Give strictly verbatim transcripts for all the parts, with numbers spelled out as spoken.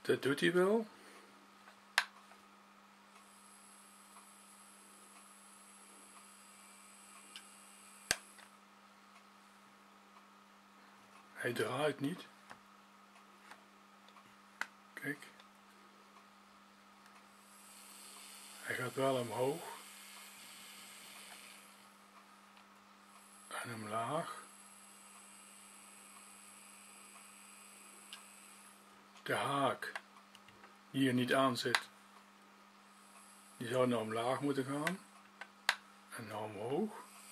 Dat doet hij wel. Hij draait niet. Kijk. Hij gaat wel omhoog. En omlaag. De haak die hier niet aan zit, die zou naar omlaag moeten gaan. En naar omhoog.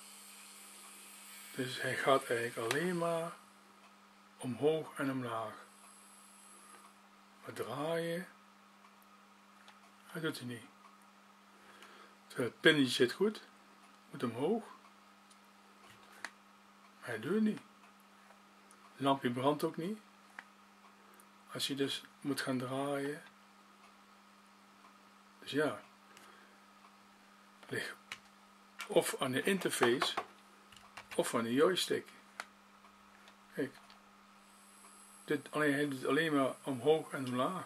Dus hij gaat eigenlijk alleen maar omhoog en omlaag. Maar draaien, dat doet hij niet. Terwijl het pinnetje zit goed, moet omhoog. Maar hij doet het niet. Het lampje brandt ook niet. Als je dus moet gaan draaien. Dus ja, ligt of aan de interface of aan de joystick. Kijk, dit alleen, hij doet alleen maar omhoog en omlaag.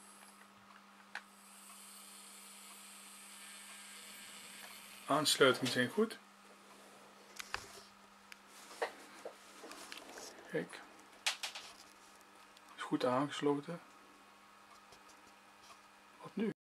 Aansluitingen zijn goed. Kijk, is goed aangesloten. Wat nu?